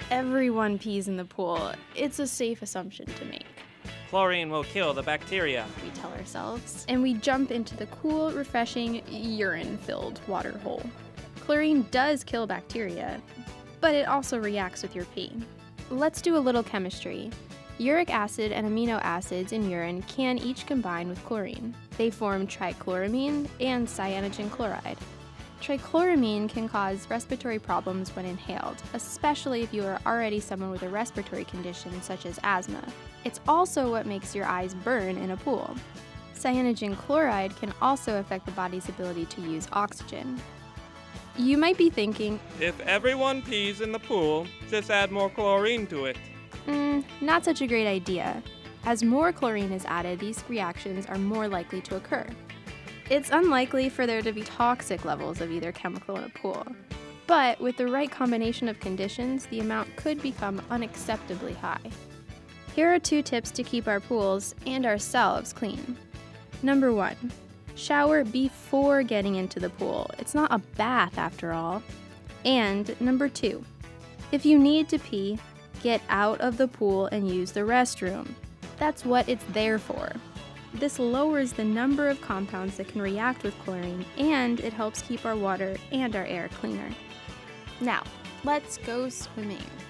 everyone pees in the pool, it's a safe assumption to make. Chlorine will kill the bacteria, we tell ourselves, and we jump into the cool, refreshing, urine-filled water hole. Chlorine does kill bacteria, but it also reacts with your pee. Let's do a little chemistry. Uric acid and amino acids in urine can each combine with chlorine. They form trichloramine and cyanogen chloride. Trichloramine can cause respiratory problems when inhaled, especially if you are already someone with a respiratory condition such as asthma. It's also what makes your eyes burn in a pool. Cyanogen chloride can also affect the body's ability to use oxygen. You might be thinking, if everyone pees in the pool, just add more chlorine to it. Not such a great idea. As more chlorine is added, these reactions are more likely to occur. It's unlikely for there to be toxic levels of either chemical in a pool, but with the right combination of conditions, the amount could become unacceptably high. Here are 2 tips to keep our pools and ourselves clean. Number 1, shower before getting into the pool. It's not a bath after all. And number 2, if you need to pee, get out of the pool and use the restroom. That's what it's there for. This lowers the number of compounds that can react with chlorine, and it helps keep our water and our air cleaner. Now, let's go swimming.